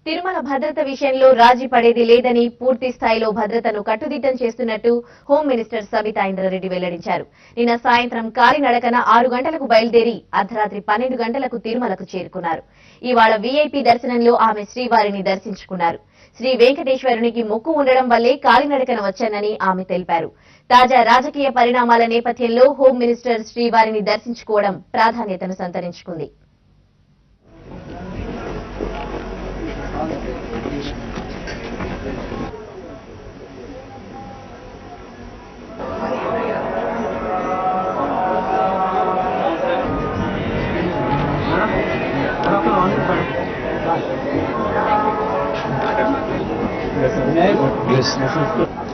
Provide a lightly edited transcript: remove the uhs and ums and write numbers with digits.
తిరుమల భద్రత విషయంలో రాజీ పడేది లేదని పూర్తి స్థాయిలో భద్రతను కట్టుదిట్టం చేస్తున్నట్టు హోం మినిస్టర్ సబితా ఇంద్రారెడ్డి వెల్లడించారు. నిన్న సాయంత్రం కాలినడకన 6 గంటలకు బయలుదేరి అర్ధరాత్రి 12 గంటలకు తిరుమలకు చేరుకున్నారు. ఇవాళ వీఐపీ దర్శనంలో ఆమె శ్రీవారిని దర్శించుకున్నారు. శ్రీ వెంకటేశ్వరునికి మొక్కు ఉండడం వల్లే కాలినడకన వచ్చానని ఆమె తెలిపారు. తాజా రాజకీయ పరిణామాల నేపథ్యంలో హోం మినిస్టర్ శ్రీవారిని దర్శించుకోవడం ప్రాధాన్యతను సంతరించుకుంది. Yes.